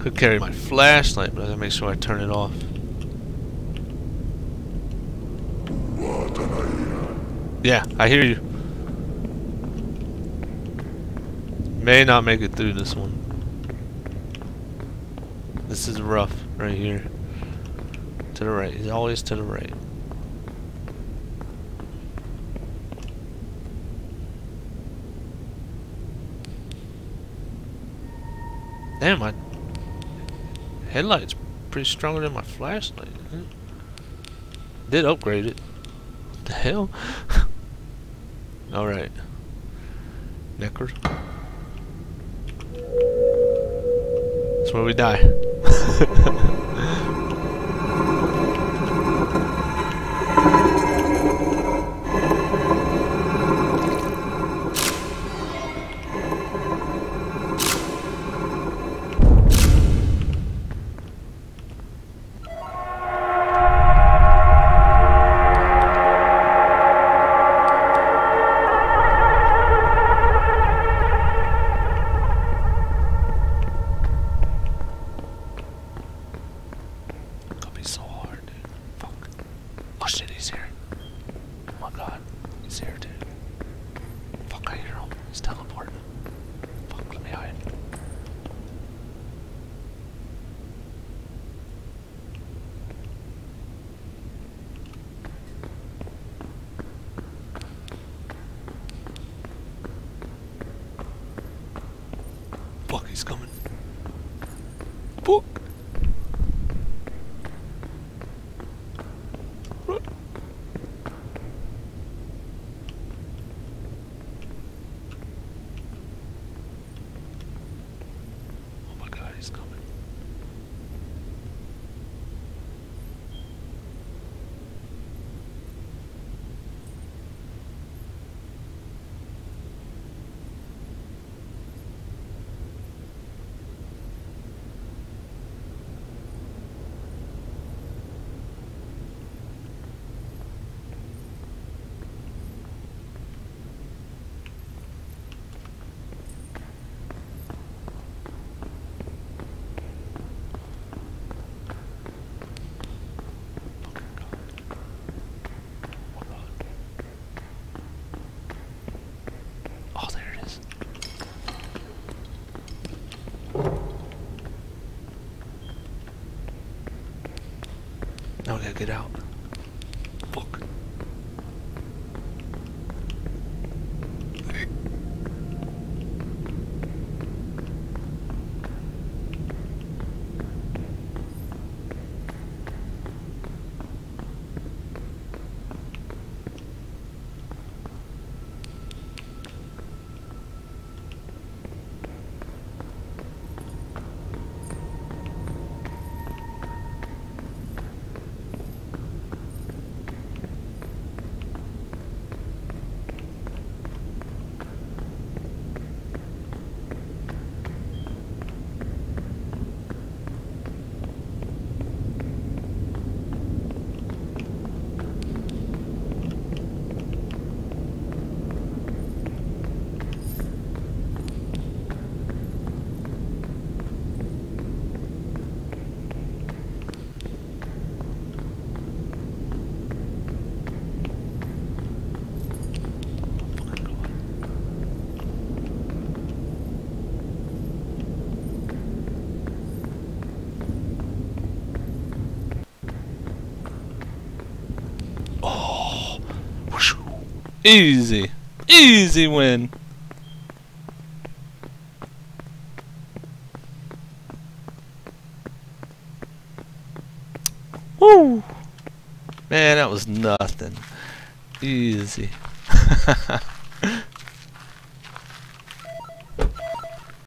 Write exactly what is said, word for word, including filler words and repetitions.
Could carry my flashlight, but I gotta make sure I turn it off. Yeah, I hear you. May not make it through this one. This is rough right here. To the right. He's always to the right. Damn, my headlight's pretty stronger than my flashlight. Did upgrade it. What the hell? Alright. Neckard. That's where we die. Fuck, he's coming. Fuck. Run. Oh my god, he's coming. Now we gotta get out. Fuck. Easy. Easy win. Woo! Man, that was nothing. Easy.